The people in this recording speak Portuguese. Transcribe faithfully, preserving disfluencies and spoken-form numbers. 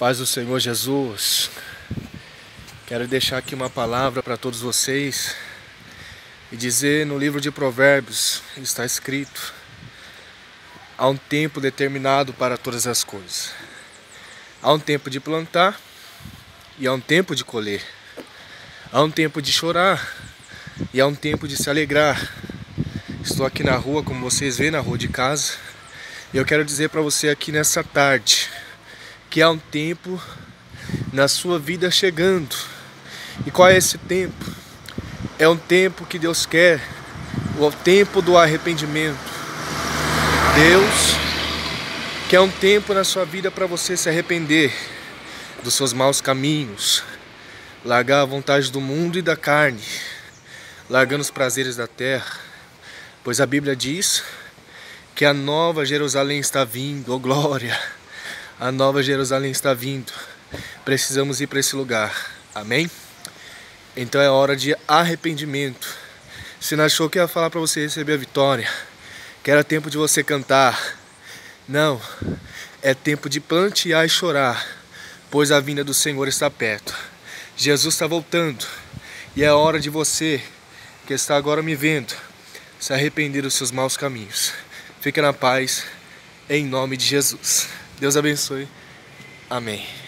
Paz do Senhor Jesus. Quero deixar aqui uma palavra para todos vocês e dizer: no livro de Provérbios está escrito: há um tempo determinado para todas as coisas. Há um tempo de plantar e há um tempo de colher. Há um tempo de chorar e há um tempo de se alegrar. Estou aqui na rua, como vocês veem, na rua de casa, e eu quero dizer para você aqui nessa tarde que há um tempo na sua vida chegando. E qual é esse tempo? É um tempo que Deus quer, o tempo do arrependimento. Deus quer um tempo na sua vida para você se arrepender dos seus maus caminhos, largar a vontade do mundo e da carne, largando os prazeres da terra, pois a Bíblia diz que a nova Jerusalém está vindo. Oh glória! A nova Jerusalém está vindo. Precisamos ir para esse lugar. Amém? Então é hora de arrependimento. Se não achou que ia falar para você receber a vitória, que era tempo de você cantar, não, é tempo de plantear e chorar, pois a vinda do Senhor está perto. Jesus está voltando e é hora de você, que está agora me vendo, se arrepender dos seus maus caminhos. Fica na paz, em nome de Jesus. Deus abençoe. Amém.